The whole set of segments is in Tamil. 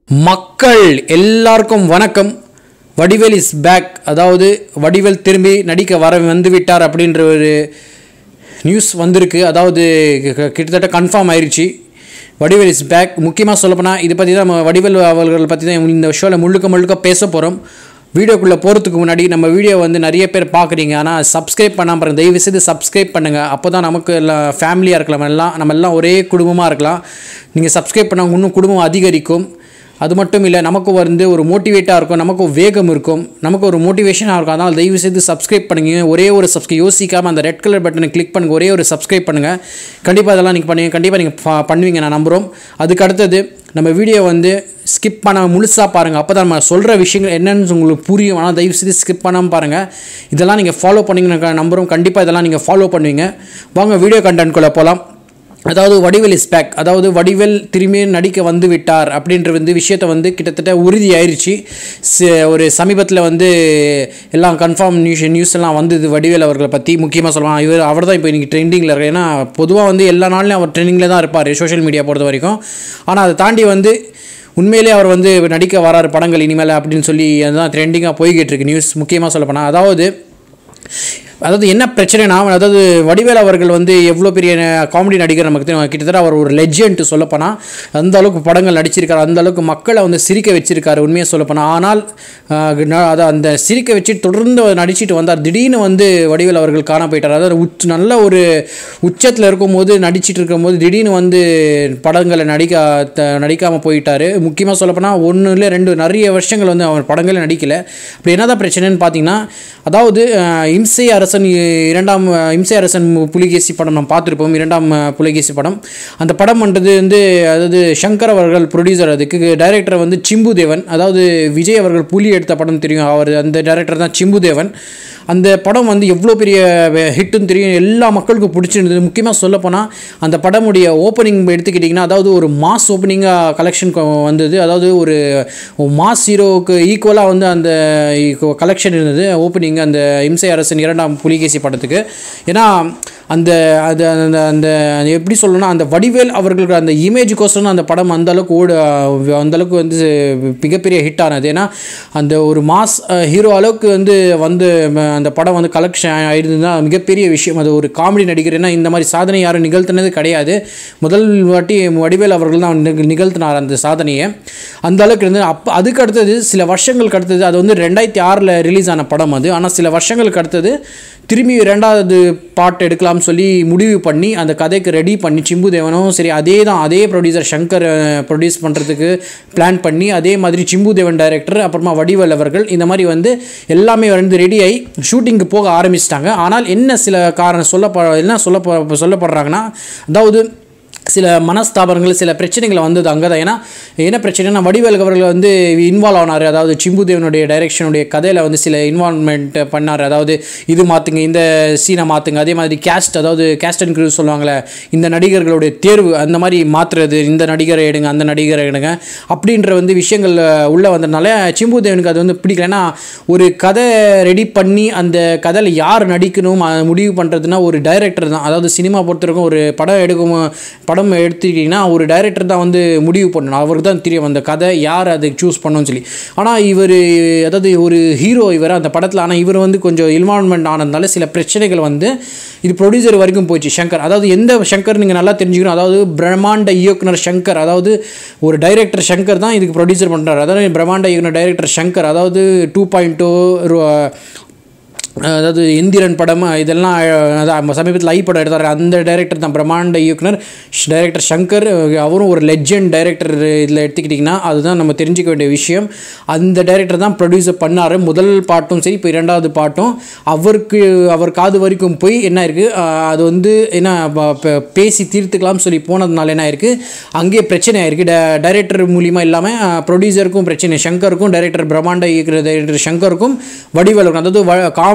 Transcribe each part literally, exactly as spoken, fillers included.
மக்கள் எல்லாருக்கும் வணக்கம். Vadivel is back. அதாவது வடிவேல் திரும்பி நடிக்க வர வந்துவிட்டார் அப்படின்ற ஒரு நியூஸ் வந்திருக்கு. அதாவது கிட்டத்தட்ட கன்ஃபார்ம் ஆயிடுச்சு. Vadivel is back. முக்கியமாக சொல்லப்போனால் இதை பற்றி தான் நம்ம வடிவேல் அவர்கள் பற்றி தான் இந்த ஷோவில் முழுக்க முழுக்க பேச போகிறோம். வீடியோக்குள்ளே போகிறதுக்கு முன்னாடி நம்ம வீடியோ வந்து நிறைய பேர் பார்க்குறீங்க, ஆனால் சப்ஸ்கிரைப் பண்ணாமல் பாருங்கள். தயவு செய்து சப்ஸ்கிரைப் பண்ணுங்கள். அப்போ தான் நமக்கு எல்லாம் ஃபேமிலியாக இருக்கலாம், எல்லாம் நம்ம எல்லாம் ஒரே குடும்பமாக இருக்கலாம். நீங்கள் சப்ஸ்கிரைப் பண்ணால் இன்னும் குடும்பம் அதிகரிக்கும். அது மட்டும் இல்லை, நமக்கு வந்து ஒரு மோட்டிவேட்டாக இருக்கும், நமக்கு வேகம் இருக்கும், நமக்கு ஒரு மோட்டிவேஷனாக இருக்கும். அதனால் தயவு செய்து சப்ஸ்கிரைப் பண்ணுங்க. ஒரே ஒரு சப்ஸ்கிரைப் யோசிக்காமல் அந்த ரெட் கலர் பட்டனை கிளிக் பண்ணுங்கள். ஒரே ஒரு சப்ஸ்கிரைப் பண்ணுங்கள். கண்டிப்பாக அதெல்லாம் நீங்கள் பண்ணுவீங்க. கண்டிப்பாக நீங்கள் பண்ணுவீங்க, நான் நம்புகிறோம். அதுக்கு அடுத்தது நம்ம வீடியோ வந்து ஸ்கிப் பண்ண முழுசாக பாருங்கள். அப்போ தான் நம்ம சொல்கிற விஷயங்கள் என்னென்னு உங்களுக்கு புரியும். ஆனால் தயவு செய்து ஸ்கிப் பண்ணாமல் பாருங்கள். இதெல்லாம் நீங்கள் ஃபாலோ பண்ணிங்கன்னு நம்புகிறோம். கண்டிப்பாக இதெல்லாம் நீங்கள் ஃபாலோ பண்ணுவீங்க. வாங்க வீடியோ கண்டென்ட்குள்ளே போகலாம். அதாவது வடிவேல் இஸ் பேக். அதாவது வடிவேல் திரும்பி நடிக்க வந்து விட்டார் அப்படின்ற வந்து விஷயத்தை வந்து கிட்டத்தட்ட உறுதி ஆயிடுச்சு. ஒரு சமீபத்தில் வந்து எல்லாம் கன்ஃபார்ம் நியூஸ் நியூஸ் எல்லாம் வந்தது வடிவேல் அவர்களை பற்றி. முக்கியமாக சொல்லலாம், இவர் அவர் தான் இப்போ இன்றைக்கி ட்ரெண்டிங்கில் இருக்கார். ஏன்னா பொதுவாக வந்து எல்லா நாள்லையும் அவர் ட்ரெண்டிங்கில் தான் இருப்பார் சோஷியல் மீடியா பொறுத்த வரைக்கும். ஆனால் அதை தாண்டி வந்து உண்மையிலே அவர் வந்து நடிக்க வராரு படங்கள் இனிமேல் அப்படின்னு சொல்லி அதுதான் ட்ரெண்டிங்காக போய்கிட்டு இருக்கு நியூஸ். முக்கியமாக சொல்லப்போனால் அதாவது அதாவது என்ன பிரச்சனைனா, அதாவது வடிவேல் அவர்கள் வந்து எவ்வளோ பெரிய காமெடி நடிகர் நமக்கு தெரியும். கிட்டத்தட்ட அவர் ஒரு லெஜெண்ட் சொல்லப்போனால். அந்த அளவுக்கு படங்கள் நடிச்சிருக்காரு, அந்த அளவுக்கு மக்களை வந்து சிரிக்க வச்சிருக்காரு உண்மையாக சொல்லப்போனால். ஆனால் அதை அந்த சிரிக்க வச்சு தொடர்ந்து நடிச்சிட்டு வந்தார். திடீர்னு வந்து வடிவேல் அவர்கள் காண போயிட்டார். அதாவது உச் நல்ல ஒரு உச்சத்தில் இருக்கும்போது நடிச்சிட்டு இருக்கும்போது திடீர்னு வந்து படங்களை நடிக்க நடிக்காமல் போயிட்டார். முக்கியமாக சொல்லப்போனால் ஒன்று இல்லை ரெண்டு நிறைய வருஷங்கள் வந்து அவர் படங்களே நடிக்கலை. அப்படி என்னதான் பிரச்சனைன்னு பார்த்தீங்கன்னா, அதாவது இம்சை அரசன் இரண்டாம் இம்சை அரசன் புலிகேசி படம் நம்ம பார்த்துருப்போம். இரண்டாம் புலிகேசி படம். அந்த படம் பண்ணுறது வந்து அதாவது சங்கர் அவர்கள் ப்ரொடியூசர். அதுக்கு டைரக்டர் வந்து சிம்பு தேவன். அதாவது விஜய் அவர்கள் புலி எடுத்த படம் தெரியும், அவர் அந்த டைரக்டர் தான் சிம்பு தேவன். அந்த படம் வந்து எவ்வளோ பெரிய ஹிட்டுன்னு தெரியும், எல்லா மக்களுக்கும் பிடிச்சிருந்தது. முக்கியமாக சொல்லப்போனால் அந்த படமுடைய ஓப்பனிங் எடுத்துக்கிட்டிங்கன்னா, அதாவது ஒரு மாஸ் ஓப்பனிங்காக கலெக்ஷன் வந்தது. அதாவது ஒரு மாஸ் ஹீரோவுக்கு ஈக்குவலாக வந்து அந்த கலெக்ஷன் இருந்தது ஓப்பனிங் அந்த இம்சை அரசன் இரண்டாம் புலிகேசி படத்துக்கு. ஏன்னா அந்த அது அந்த அந்த எப்படி சொல்லணும்னா, அந்த வடிவேல் அவர்களுக்கு அந்த இமேஜுக்கோசரம் அந்த படம் அந்தளவுக்கு ஓடு அந்தளவுக்கு வந்து மிகப்பெரிய ஹிட் ஆனது. ஏன்னா அந்த ஒரு மாஸ் ஹீரோ அளவுக்கு வந்து வந்து அந்த படம் வந்து கலெக்ஷன் ஆயிருந்ததுன்னா மிகப்பெரிய விஷயம். அது ஒரு காமெடி நடிகர். ஏன்னா இந்த மாதிரி சாதனை யாரும் நிகழ்த்தினது கிடையாது. முதல் வாட்டி வடிவேல் அவர்கள் தான் நிகழ்த்தினார் அந்த சாதனையை. அந்த அளவுக்கு இருந்து அப்போ அதுக்கு அடுத்தது சில வருஷங்களுக்கு அடுத்தது அது வந்து ரெண்டாயிரத்தி ஆறில் ரிலீஸ் ஆன படம் அது. ஆனால் சில வருஷங்களுக்கு அடுத்தது திரும்பி ரெண்டாவது பாட்டு எடுக்கலாம்னு சொல்லி முடிவு பண்ணி அந்த கதைக்கு ரெடி பண்ணி சிம்பு தேவனும் சரி அதே தான் அதே ப்ரொடியூசர் சங்கர் ப்ரொடியூஸ் பண்ணுறதுக்கு பிளான் பண்ணி அதே மாதிரி சிம்பு தேவன் டைரக்டர் அப்புறமா வடிவேல் அவர்கள் இந்த மாதிரி வந்து எல்லாமே வந்து ரெடி ஆகி ஷூட்டிங்கு போக ஆரம்பிச்சிட்டாங்க. ஆனால் என்ன சில காரணம் சொல்ல என்ன சொல்ல சொல்லப்படுறாங்கன்னா, அதாவது சில மனஸ்தாபங்கள் சில பிரச்சனைகள் வந்தது அங்கே தான். ஏன்னா என்ன பிரச்சனைனா, வடிவேல் அவர்கள் வந்து இன்வால்வ் ஆனார். அதாவது சிம்பு தேவனுடைய டைரெக்ஷனுடைய கதையில் வந்து சில இன்வால்வ்மெண்ட் பண்ணார். அதாவது இது மாற்றுங்க, இந்த சீனை மாற்றுங்க, அதே மாதிரி கேஸ்ட் அதாவது கேஸ்ட் அண்ட் க்ரூ சொல்லுவாங்களே, இந்த நடிகர்களுடைய தேர்வு அந்த மாதிரி மாற்றுறது, இந்த நடிகரை எடுங்க அந்த நடிகரை எடுங்க அப்படின்ற வந்து விஷயங்கள் உள்ளே வந்ததுனால சிம்பு தேவனுக்கு அது வந்து பிடிக்கலன்னா, ஒரு கதை ரெடி பண்ணி அந்த கதையில் யார் நடிக்கணும் முடிவு பண்ணுறதுனா ஒரு டைரக்டர் தான். அதாவது சினிமா பொறுத்தவரைக்கும் ஒரு படம் எடுக்கும் படம் எடுத்துக்கிட்டிங்கன்னா ஒரு டைரக்டர் தான் வந்து முடிவு பண்ணணும். அவருக்கு தான் தெரியும் அந்த கதை யார் அதை சூஸ் பண்ணணும்னு சொல்லி. ஆனால் இவர் அதாவது ஒரு ஹீரோ இவர் அந்த படத்தில். ஆனால் இவர் வந்து கொஞ்சம் இன்வால்வ்மெண்ட் ஆனதுனால சில பிரச்சனைகள் வந்து இது ப்ரொடியூசர் வரைக்கும் போயிடுச்சு. சங்கர் அதாவது எந்த சங்கர் நீங்கள் நல்லா தெரிஞ்சுக்கணும். அதாவது பிரம்மாண்ட இயக்குனர் சங்கர். அதாவது ஒரு டைரக்டர் சங்கர் தான் இதுக்கு ப்ரொடியூசர் பண்ணுறாரு. அதாவது பிரம்மாண்ட இயக்குனர் டைரக்டர் சங்கர். அதாவது டூ பாயிண்ட் டூ அதாவது இந்திரன் படம் இதெல்லாம் அதான் சமீபத்தில் ஐ படம் எடுத்தார். அந்த டைரக்டர் தான் பிரம்மாண்ட இயக்குனர் டைரக்டர் சங்கர். அவரும் ஒரு லெஜெண்ட் டைரக்டர். இதில் எடுத்துக்கிட்டிங்கன்னா அதுதான் நம்ம தெரிஞ்சிக்க வேண்டிய விஷயம். அந்த டைரக்டர் தான் ப்ரொடியூசர் பண்ணார். முதல் பாட்டும் சரி இப்போ இரண்டாவது பாட்டும் அவருக்கு அவர் காது வரைக்கும் போய் என்ன இருக்குது, அது வந்து என்ன பேசி தீர்த்துக்கலாம்னு சொல்லி போனதுனால என்ன இருக்குது, அங்கேயே பிரச்சனை ஆயிருக்கு. டைரக்டர் மூலிமா இல்லாமல் ப்ரொடியூசருக்கும் பிரச்சனை, சங்கருக்கும் டைரக்டர் பிரம்மாண்ட இயக்குனர் டைரக்டர் சங்கருக்கும் வடிவேலுக்கும். அதாவது காமெடி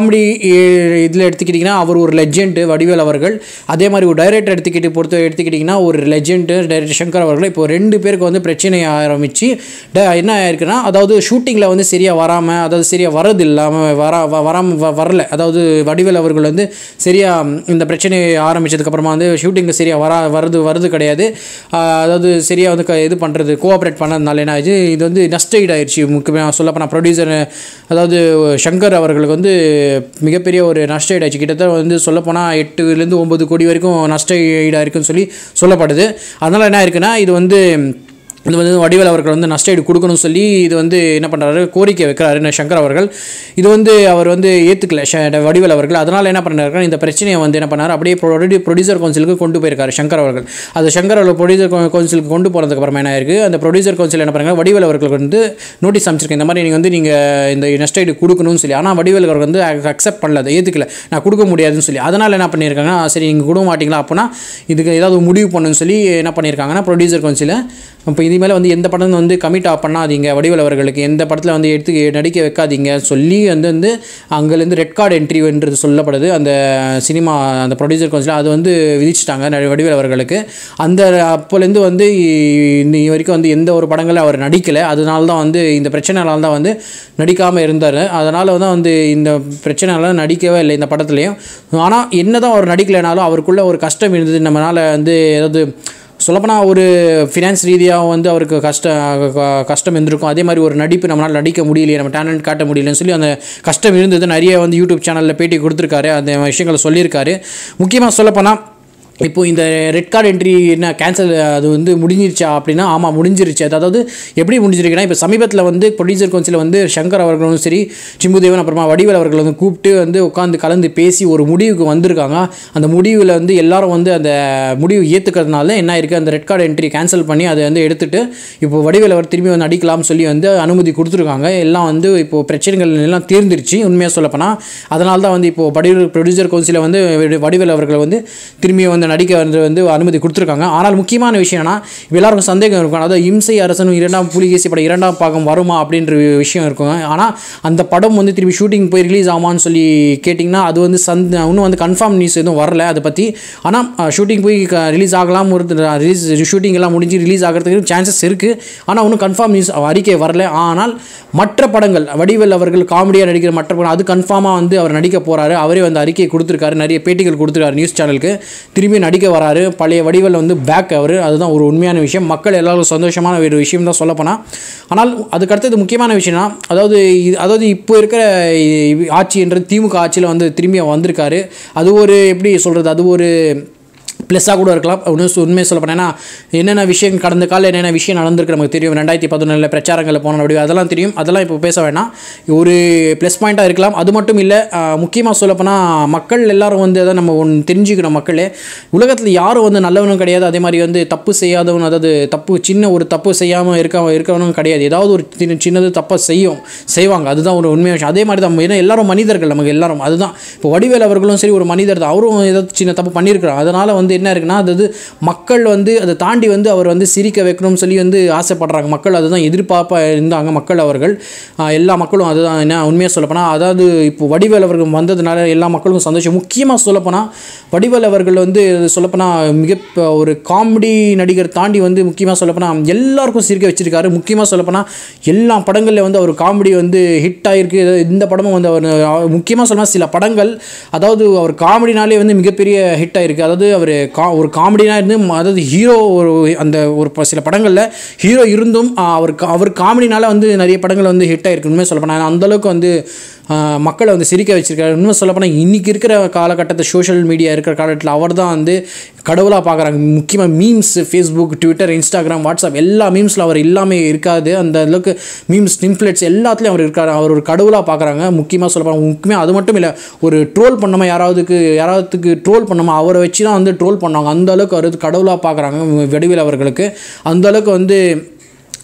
காமெடி இதில் எடுத்துக்கிட்டிங்கன்னா அவர் ஒரு லெஜெண்டு வடிவேல் அவர்கள். அதே மாதிரி ஒரு டைரக்டர் எடுத்துக்கிட்டு பொறுத்த எடுத்துக்கிட்டிங்கன்னா ஒரு லெஜெண்டு டைரக்டர் சங்கர் அவர்கள். இப்போ ரெண்டு பேருக்கு வந்து பிரச்சனை ஆரம்பித்து என்ன ஆயிருக்குன்னா, அதாவது ஷூட்டிங்கில் வந்து சரியாக வராமல், அதாவது சரியாக வரது இல்லாமல் வரா வராமல் வரல. அதாவது வடிவேல் அவர்கள் வந்து சரியாக இந்த பிரச்சனை ஆரம்பித்ததுக்கப்புறமா வந்து ஷூட்டிங்கில் சரியாக வரா வருது வருது கிடையாது. அதாவது சரியாக வந்து இது பண்ணுறது கோஆப்ரேட் பண்ணதுனால என்ன ஆச்சு, இது வந்து நஷ்ட ஈடாயிருச்சு. முக்கியமாக சொல்லப்போனால் ப்ரொடியூசர் அதாவது சங்கர் அவர்களுக்கு வந்து மிகப்பெரிய ஒரு நஷ்ட ஈடாச்சு. கிட்டத்தட்ட வந்து சொல்லப்போனால் எட்டுலேருந்து ஒம்பது கோடி வரைக்கும் நஷ்ட ஈடாயிருக்குன்னு சொல்லி சொல்லப்படுது. அதனால் என்ன இருக்குன்னா, இது வந்து இது வந்து வடிவேல் அவர்கள் வந்து நஷ்ட ஈடு கொடுக்கணும்னு சொல்லி இது வந்து என்ன பண்ணுறாரு, கோரிக்கை வைக்கிறாரு சங்கர் அவர்கள். இது வந்து அவர் வந்து ஏற்றுக்கல வடிவேல் அவர்கள். அதனால் என்ன பண்ணுறாரு, இந்த பிரச்சனையை வந்து என்ன பண்ணார், அப்படியே ப்ரொடியூசர் கவுன்சிலுக்கு கொண்டு போயிருக்காரு சங்கர் அவர்கள். அது சங்கர் அவர்கள் ப்ரொடியூசர் கவுன்சிலுக்கு கொண்டு போகிறதுக்கு அப்புறமா என்ன ஆயிருக்கு, அந்த ப்ரொடியூசர் கவுன்சில் என்ன பண்ணுறாங்க, வடிவேல் அவர்களுக்கு வந்து நோட்டீஸ் அமைச்சிருக்கேன், இந்த மாதிரி நீங்கள் வந்து நீங்கள் இந்த நஷ்ட ஈடு கொடுக்கணும்னு சொல்லி. ஆனால் வடிவேல் அவர்கள் வந்து அக்செப்ட் பண்ணல, அதை ஏற்றுக்கல, நான் கொடுக்க முடியாதுன்னு சொல்லி. அதனால் என்ன பண்ணியிருக்காங்க, சரி நீங்கள் கொடுக்க மாட்டீங்களா, அப்போனா இதுக்கு ஏதாவது முடிவு பண்ணுன்னு சொல்லி என்ன பண்ணியிருக்காங்கன்னா ப்ரொடியூசர் கவுன்சிலை இப்போ இனிமேல் வந்து எந்த படம் வந்து கமிட் ஆஃப் பண்ணாதீங்க, வடிவேல் அவர்களுக்கு எந்த படத்தில் வந்து எடுத்து நடிக்க வைக்காதீங்க சொல்லி வந்து வந்து அங்கேருந்து ரெட் கார்டு என்ட்ரி என்றது சொல்லப்படுது அந்த சினிமா அந்த ப்ரொடியூசர் கவுன்சில். அது வந்து விதிச்சிட்டாங்க வடிவேல் அவர்களுக்கு. அந்த அப்போலேருந்து வந்து இன்னி வரைக்கும் வந்து எந்த ஒரு படங்களும் அவர் நடிக்கலை. அதனால தான் வந்து இந்த பிரச்சனைனால தான் வந்து நடிக்காமல் இருந்தார். அதனால் தான் வந்து இந்த பிரச்சனைனால நடிக்கவே இல்லை இந்த படத்துலையும். ஆனால் என்ன தான் அவர் நடிக்கலைனாலும் அவருக்குள்ளே ஒரு கஷ்டம் இருந்தது. நம்மளால் வந்து ஏதாவது சொல்லப்போனால் ஒரு ஃபினான்ஸ் ரீதியாக வந்து அவருக்கு கஷ்ட கஷ்டம் இருந்திருக்கும். அதே மாதிரி ஒரு நடிப்பு நம்மளால் நடிக்க முடியலையே, நம்ம டேலண்ட் காட்ட முடியலன்னு சொல்லி அந்த கஷ்டம் இருந்தது. நிறைய வந்து யூடியூப் சேனலில் பேட்டி கொடுத்துருக்காரு, அந்த விஷயங்களை சொல்லியிருக்காரு. முக்கியமாக சொல்லப்போனால் இப்போது இந்த ரெட் கார்டு என்ட்ரி என்ன கேன்சல் அது வந்து முடிஞ்சிருச்சா அப்படின்னா, ஆமாம் முடிஞ்சிருச்சு. அதாவது எப்படி முடிஞ்சிருக்குன்னா, இப்போ சமீபத்தில் வந்து ப்ரொடியூசர் கவுன்சில் வந்து சங்கர் அவர்களும் சரி சிம்புதேவன் அப்புறமா வடிவேல் அவர்கள் வந்து கூப்பிட்டு வந்து உட்காந்து கலந்து பேசி ஒரு முடிவுக்கு வந்திருக்காங்க. அந்த முடிவில் வந்து எல்லாரும் வந்து அந்த முடிவு ஏற்றுக்கிறதுனால என்ன இருக்குது, அந்த ரெட் கார்டு என்ட்ரி கேன்சல் பண்ணி அதை வந்து எடுத்துகிட்டு இப்போ வடிவேல் அவர் திரும்பி வந்து அடிக்கலாம்னு சொல்லி வந்து அனுமதி கொடுத்துருக்காங்க. எல்லாம் வந்து இப்போது பிரச்சனைகள் எல்லாம் தீர்ந்துருச்சு உண்மையாக சொல்லப்போனால். அதனால தான் வந்து இப்போது வடிவேல் ப்ரொடியூசர் கவுன்சிலை வந்து வடிவேல் அவர்கள் வந்து திரும்பி வந்து நடிக்க வந்து வந்து அனுமதி கொடுத்துருக்காங்க. ஆனால் முக்கியமான விஷயம்னா, இப்போ எல்லாருக்கும் சந்தேகம் இருக்கும், அதாவது இம்சை அரசன் இரண்டாம் புலிகேசி படம் இரண்டாம் பாகம் வருமா அப்படின்ற விஷயம் இருக்குங்க. ஆனால் அந்த படம் வந்து திரும்பி ஷூட்டிங் போய் ரிலீஸ் ஆகுமான்னு சொல்லி கேட்டிங்கன்னா அது வந்து சந்த இன்னும் வந்து கன்ஃபார்ம் நியூஸ் எதுவும் வரல அதை பற்றி. ஆனால் ஷூட்டிங் போய் ரிலீஸ் ஆகலாம், ஒரு ரிலீஸ் ஷூட்டிங் எல்லாம் முடிஞ்சு ரிலீஸ் ஆகிறதுக்கு சான்சஸ் இருக்குது. ஆனால் இன்னும் கன்ஃபார்ம் நியூஸ் அறிக்கை வரல. ஆனால் மற்ற படங்கள் வடிவேல் அவர்கள் காமெடியாக நடிக்கிற மற்ற படம் அது கன்ஃபார்மாக வந்து அவர் நடிக்க போகிறாரு. அவரே வந்து அறிக்கை கொடுத்துருக்காரு, நிறைய பேட்டிகள் கொடுத்துருக்காரு நியூஸ் சேனலுக்கு. திரும்பி நடிக்க வராரு. பழைய வடிவேல் வந்து பேக் அவர். அதுதான் ஒரு உண்மையான விஷயம். மக்கள் எல்லாரும் சந்தோஷமான ஒரு விஷயம் தான் சொல்லப்போனால். ஆனால் அதுக்கடுத்தது முக்கியமான விஷயம்னா, அதாவது அதாவது இப்போ இருக்கிற ஆட்சின்றது திமுக ஆட்சியில் வந்து திரும்பி வந்திருக்காரு. அது ஒரு எப்படி சொல்கிறது, அது ஒரு ப்ளஸ்ஸாக கூட இருக்கலாம். ஒன்று உண்மையை சொல்ல போனேன்னா, என்னென்ன விஷயம் கடந்த காலம் என்னென்ன விஷயம் நடந்திருக்கு நமக்கு தெரியும். ரெண்டாயிரத்தி பதினொன்றில் பிரச்சாரங்களில் போன அப்படி அதெல்லாம் தெரியும். அதெல்லாம் இப்போ பேச வேணாம், ஒரு ப்ளஸ் பாயிண்ட்டாக இருக்கலாம். அது மட்டும் இல்லை, முக்கியமாக சொல்லப்போனால் மக்கள் எல்லோரும் வந்து அதை நம்ம ஒன்று தெரிஞ்சுக்கணும். மக்களே உலகத்தில் யாரும் வந்து நல்லவனும் கிடையாது, அதே மாதிரி வந்து தப்பு செய்யாதவன், அதாவது தப்பு சின்ன ஒரு தப்பு செய்யாமல் இருக்க இருக்கவனும் கிடையாது. ஏதாவது ஒரு சின்ன சின்னது தப்பை செய்யும் செய்வாங்க. அதுதான் ஒரு உண்மையான விஷயம். அதே மாதிரி தான் ஏன்னா எல்லாரும் மனிதர்கள், நமக்கு எல்லாரும். அதுதான் இப்போ வடிவேல் அவர்களும் சரி ஒரு மனிதர் தான், அவரும் ஏதாவது சின்ன தப்பு பண்ணியிருக்கிறார். அதனால் வந்து என்ன இருக்குன்னா, அது மக்கள் வந்து அதை தாண்டி வந்து அவர் வந்து சிரிக்க வைக்கணும்னு சொல்லி வந்து ஆசைப்படுறாங்க. மக்கள் அதுதான் எதிர்பார்ப்பாக இருந்தாங்க மக்கள் அவர்கள். எல்லா மக்களும் அதுதான் என்ன உண்மையாக சொல்லப்போனால், அதாவது இப்போ வடிவேல் அவர்கள் வந்ததுனால எல்லா மக்களுக்கும் சந்தோஷம். முக்கியமாக சொல்லப்போனால் வடிவேல் அவர்கள் வந்து சொல்லப்போனால் மிக ஒரு காமெடி நடிகர் தாண்டி வந்து முக்கியமாக சொல்லப்போனால் எல்லாருக்கும் சிரிக்க வச்சிருக்காரு. முக்கியமாக சொல்லப்போனால் எல்லா படங்களில் வந்து அவர் காமெடி வந்து ஹிட் ஆகிருக்கு. இந்த படமும் வந்து அவர் முக்கியமாக சொல்லப்போனால் சில படங்கள் அதாவது அவர் காமெடினாலே வந்து மிகப்பெரிய ஹிட் ஆகிருக்கு. அதாவது அவர் கா ஒரு காமெடியாக இருந்து, அதாவது ஹீரோ ஒரு அந்த ஒரு சில படங்களில் ஹீரோ இருந்தும் அவர் அவர் காமெடினால வந்து நிறைய படங்கள் வந்து ஹிட் ஆகிருக்கு. உண்மையாக சொல்லப்போனால் அந்தளவுக்கு வந்து மக்களை வந்து சிரிக்க வச்சிருக்காரு. இன்னும் சொல்லப்போனால் இன்றைக்கி இருக்கிற காலகட்டத்தை சோஷியல் மீடியா இருக்கிற காலகட்டத்தில் அவர் தான் வந்து கடவுளாக பார்க்குறாங்க. முக்கியமாக memes, Facebook, Twitter, Instagram, WhatsApp எல்லா மீம்ஸில் அவர் எல்லாமே இருக்காது. அந்த அளவுக்கு மீம்ஸ் இன்ஃப்ளூயன்ஸ் எல்லாத்துலேயும் அவர் இருக்கார். அவர் ஒரு கடவுளாக பார்க்குறாங்க. முக்கியமாக சொல்லப்போனால் முக்கியமாக அது மட்டும் இல்லை, ஒரு ட்ரோல் பண்ணாமல் யாராவதுக்கு யாராவதுக்கு ட்ரோல் பண்ணாமல் அவரை வச்சு தான் வந்து ட்ரோல் பண்ணாங்க. அந்த அளவுக்கு அவர் கடவுளாக பார்க்குறாங்க வடிவேல் அவர்களுக்கு. அந்த அளவுக்கு வந்து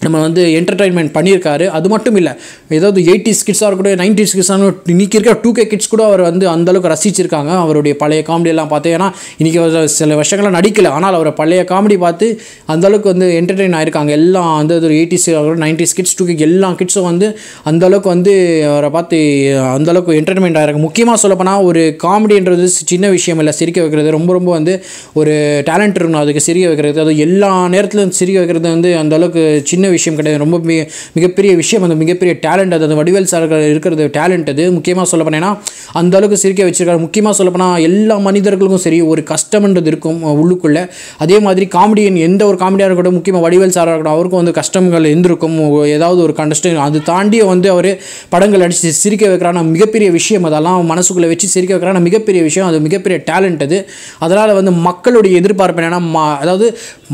நம்ம வந்து என்டர்டைன்மெண்ட் பண்ணியிருக்காரு. அது மட்டும் இல்லை, ஏதாவது எயிட்டிஸ் கிட்ஸாக இருக்கட்டும், நைன்டிஸ் கிட்ஸாக இன்றைக்கி இருக்கிற டூ கே கிட்ஸ் கூட அவர் வந்து அந்தளவுக்கு ரசிச்சிருக்காங்க அவருடைய பழைய காமெடியெல்லாம் பார்த்து. ஏன்னா இன்றைக்கி சில வருஷங்கள்லாம் நடிக்கலை, ஆனால் அவர் பழைய காமெடி பார்த்து அந்தளவுக்கு வந்து என்டர்டெயின் ஆகிருக்காங்க. எல்லாம் வந்து ஒரு எயிட்டிஸ் ஆகட்டும், நைன்டிஸ் கிட்ஸ், டூ கே எல்லா கிட்ஸும் வந்து அந்தளவுக்கு வந்து அவரை பார்த்து அந்தளவுக்கு என்டர்டெயின்மெண்ட் ஆகிருக்காங்க. முக்கியமாக சொல்லப்போனால் ஒரு காமெடின்றது சின்ன விஷயம் இல்லை, சிரிக்க வைக்கிறது ரொம்ப ரொம்ப வந்து ஒரு டேலண்ட் இருக்கணும் அதுக்கு சிரிக்க வைக்கிறது. அது எல்லா நேரத்திலும் சிரிக்க வைக்கிறது வந்து அந்தளவுக்கு சின்ன விஷயம் கிடையாது, ரொம்ப மிக மிகப்பெரிய விஷயம், அந்த மிகப்பெரிய டேலண்ட் அது. அந்த வடிவேல் சார் இருக்கிறது டேலண்ட் அது. முக்கியமாக சொல்ல போனேன்னா அந்த அளவுக்கு சிரிக்க வச்சிருக்காரு. முக்கியமாக சொல்ல போனால் எல்லா மனிதர்களுக்கும் சரி ஒரு கஷ்டம்ன்றது இருக்கும் உள்ளுக்குள்ளே. அதே மாதிரி காமெடியன் எந்த ஒரு காமெடியாக இருக்கட்டும், முக்கியமாக வடிவேல் சாராக இருக்கட்டும், அவருக்கும் வந்து கஷ்டங்கள் இருந்திருக்கும், ஏதாவது ஒரு கஷ்டம். அது தாண்டிய வந்து அவர் படங்கள் அடித்து சிரிக்க வைக்கிறான மிகப்பெரிய விஷயம், அதெல்லாம் மனசுக்குள்ளே வச்சு சிரிக்க வைக்கிறான மிகப்பெரிய விஷயம், அது மிகப்பெரிய டேலண்ட் அது. அதனால் வந்து மக்களுடைய எதிர்பார்ப்பு என்னென்னா, அதாவது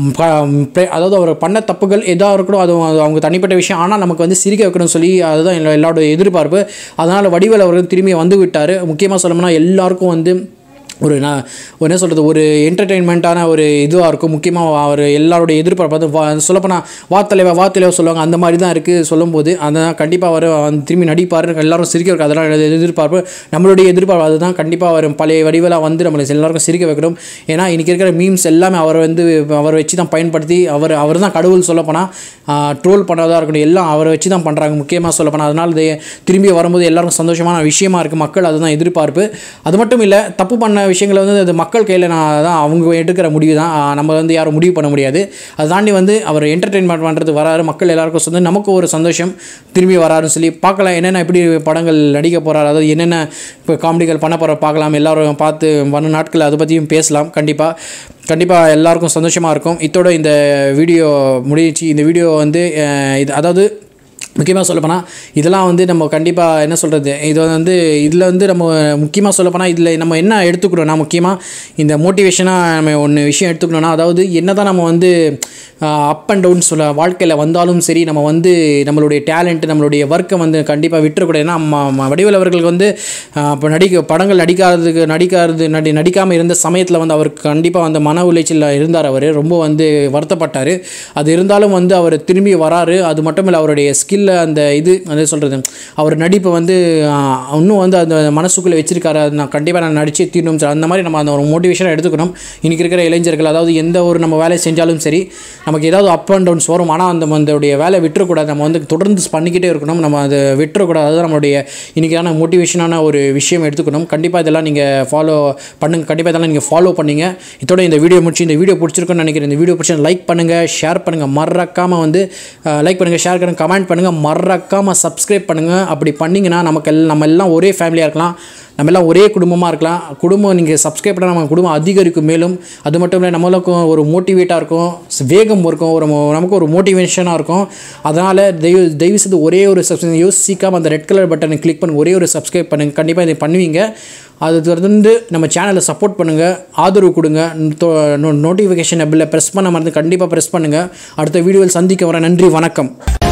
அதாவது அவர் பண்ண தப்புகள் எதாக இருக்கணும் அது அவங்க தனிப்பட்ட விஷயம், ஆனால் நமக்கு வந்து சிரிக்க வைக்கணும்னு சொல்லி அதுதான் எல்லாரோட எதிர்பார்ப்பு. அதனால் வடிவேல் அவர்கள் திரும்பி வந்து விட்டார். முக்கியமாக சொல்லணும்னா எல்லாருக்கும் வந்து ஒரு நான் என்ன சொல்கிறது, ஒரு என்டர்டெயின்மெண்ட்டான ஒரு இதுவாக இருக்கும். முக்கியமாக அவர் எல்லாருடைய எதிர்பார்ப்பு அது வா சொல்லப்போனால் வா தலைவா வா தலைவா சொல்லுவாங்க, அந்த மாதிரி தான் இருக்குது சொல்லும்போது. அதான் கண்டிப்பாக அவர் திரும்பி நடிப்பார், எல்லோரும் சிரிக்க வைக்க, அதெல்லாம் எதிர்பார்ப்பு, நம்மளுடைய எதிர்பார்ப்பு அதுதான். கண்டிப்பாக அவர் பழைய வடிவேலாக வந்து நம்மளை எல்லாருக்கும் சிரிக்க வைக்கணும். ஏன்னா இன்றைக்கி இருக்கிற மீம்ஸ் எல்லாமே அவர் வந்து அவரை வச்சு தான் பயன்படுத்தி, அவர் அவர் தான் கடவுள் சொல்லப்போனால், ட்ரோல் பண்ணதாக இருக்கணும், எல்லாம் அவரை வச்சு தான் பண்ணுறாங்க முக்கியமாக சொல்லப்போனால். அதனால் இது திரும்பி வரும்போது எல்லாருக்கும் சந்தோஷமான விஷயமா இருக்குது, மக்கள் அதுதான் எதிர்பார்ப்பு. அது மட்டும் இல்லை, தப்பு பண்ண விஷயங்களை வந்து அது மக்கள் கையில் நான் தான் அவங்க எடுக்கிற முடிவு தான், நம்ம வந்து யாரும் முடிவு பண்ண முடியாது. அதை தாண்டி வந்து அவர் என்டர்டெயின்மெண்ட் பண்ணுறது வராரு, மக்கள் எல்லாருக்கும் சொந்த நமக்கு ஒரு சந்தோஷம், திரும்பி வராருன்னு சொல்லி பார்க்கலாம். என்னென்ன எப்படி படங்கள் நடிக்க போகிறார், அதாவது என்னென்ன இப்போ காமெடிகள் பண்ண போகிற பார்க்கலாம். எல்லோரும் பார்த்து வரும் நாட்கள் அதை பற்றியும் பேசலாம். கண்டிப்பாக கண்டிப்பாக எல்லாருக்கும் சந்தோஷமாக இருக்கும். இதோட இந்த வீடியோ முடிச்சு. இந்த வீடியோ வந்து இது அதாவது முக்கியமாக சொல்லப்போனால் இதெல்லாம் வந்து நம்ம கண்டிப்பாக என்ன சொல்கிறது, இது வந்து இதில் வந்து நம்ம முக்கியமாக சொல்லப்போனால் இதில் நம்ம என்ன எடுத்துக்கணும்னா, முக்கியமாக இந்த மோட்டிவேஷனாக நம்ம ஒன்று விஷயம் எடுத்துக்கணும்னா, அதாவது என்ன தான் நம்ம வந்து அப் அண்ட் டவுன் சொல்ல வாழ்க்கையில் வந்தாலும் சரி, நம்ம வந்து நம்மளுடைய டேலண்ட் நம்மளுடைய ஒர்க்கை வந்து கண்டிப்பாக விட்டுறக்கூடாது. ஏன்னா வடிவேல் அவர்களுக்கு வந்து இப்போ நடிக்க படங்கள் நடிக்காததுக்கு நடிக்காது நடி நடிக்காமல் இருந்த சமயத்தில் வந்து அவருக்கு கண்டிப்பாக வந்து மன உளைச்சலில் இருந்தார். அவர் ரொம்ப வந்து வருத்தப்பட்டார். அது இருந்தாலும் வந்து அவர் திரும்பி வராரு. அது மட்டும் இல்லை, அவருடைய ஸ்கில் அந்த இது என்ன சொல்கிறது, அவர் நடிப்பை வந்து இன்னும் வந்து அந்த மனசுக்குள்ளே வச்சிருக்காரு. அது நான் கண்டிப்பாக நான் நடிச்சே தீரணும் சார், அந்த மாதிரி நம்ம அந்த ஒரு மோட்டிவேஷனாக எடுத்துக்கணும். இன்றைக்கி இருக்கிற இளைஞர்கள், அதாவது எந்த ஒரு நம்ம வேலை செஞ்சாலும் சரி, நமக்கு ஏதாவது அப் அண்ட் டவுன்ஸ் வரும், ஆனால் அந்த நம்மளுடைய வேலை விட்டுறக்கூடாது, நம்ம வந்து தொடர்ந்து பண்ணிக்கிட்டே இருக்கணும், நம்ம அதை விட்டுறக்கூடாது. அதுதான் நம்மளுடைய இன்றைக்கான மோட்டிவேஷனான ஒரு விஷயம் எடுத்துக்கணும். கண்டிப்பாக இதெல்லாம் நீங்கள் ஃபாலோ பண்ணுங்கள், கண்டிப்பாக இதெல்லாம் நீங்கள் ஃபாலோ பண்ணிங்க. இதோட இந்த வீடியோ முடிச்சு, இந்த வீடியோ பிடிச்சிருக்குன்னு நினைக்கிறேன். இந்த வீடியோ பிடிச்சி லைக் பண்ணுங்கள், ஷேர் பண்ணுங்கள், மறக்காமல் வந்து லைக் பண்ணுங்கள், ஷேர் பண்ணுங்கள், கமெண்ட் பண்ணுங்கள், மறக்காமல் சப்ஸ்கிரைப் பண்ணுங்கள். அப்படி பண்ணிங்கன்னா நமக்கு எல்லாம் நம்ம எல்லாம் ஒரே ஃபேமிலியாக இருக்கலாம், நம்ம எல்லாம் ஒரே குடும்பமாக இருக்கலாம். குடும்பம் நீங்கள் சப்ஸ்கிரைப் பண்ணால் நம்ம குடும்பம் அதிகரிக்கும். மேலும் அது மட்டும் இல்லை, நம்மளுக்கும் ஒரு மோட்டிவேட்டாக இருக்கும், வேகம் இருக்கும், ஒரு நமக்கு ஒரு மோட்டிவேஷனாக இருக்கும். அதனால் தயவு தயவு செய்து ஒரே ஒரு சப்ஸ்கிரைப் யோசிக்காமல் அந்த ரெட் கலர் பட்டனை கிளிக் பண்ணி ஒரே ஒரு சப்ஸ்கிரைப் பண்ணுங்கள். கண்டிப்பாக இதை பண்ணுவீங்க. அது தொடர்ந்து நம்ம சேனலை சப்போர்ட் பண்ணுங்கள், ஆதரவு கொடுங்க. நோட்டிஃபிகேஷன் பெல்லை ப்ரெஸ் பண்ண மறந்து கண்டிப்பாக ப்ரெஸ் பண்ணுங்கள். அடுத்த வீடியோவில் சந்திக்க வரேன். நன்றி, வணக்கம்.